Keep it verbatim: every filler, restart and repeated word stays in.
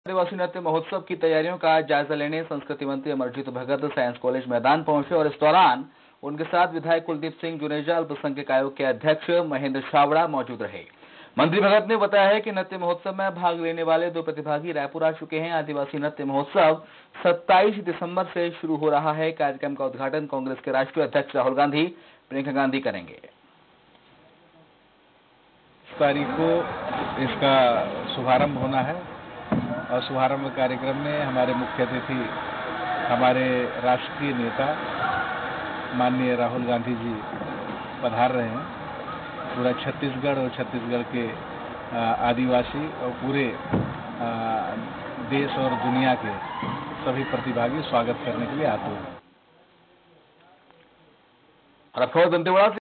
आदिवासी नृत्य महोत्सव की तैयारियों का जायजा लेने संस्कृति मंत्री अमरजीत भगत साइंस कॉलेज मैदान पहुंचे और इस दौरान उनके साथ विधायक कुलदीप सिंह जुनेजा, अल्पसंख्यक आयोग के अध्यक्ष महेंद्र छाबड़ा मौजूद रहे। मंत्री भगत ने बताया है कि नृत्य महोत्सव में भाग लेने वाले दो प्रतिभागी रायपुर आ चुके हैं। आदिवासी नृत्य महोत्सव सत्ताईस दिसंबर से शुरू हो रहा है। कार्यक्रम का उद्घाटन कांग्रेस के राष्ट्रीय अध्यक्ष राहुल गांधी प्रियंका गांधी करेंगे। तारीख को इसका शुभारंभ होना है और शुभारंभ कार्यक्रम में हमारे मुख्य अतिथि हमारे राष्ट्रीय नेता माननीय राहुल गांधी जी पधार रहे हैं। पूरा छत्तीसगढ़ और छत्तीसगढ़ के आदिवासी और पूरे देश और दुनिया के सभी प्रतिभागी स्वागत करने के लिए आते हैं। और अब खबर दंतेवाड़ा से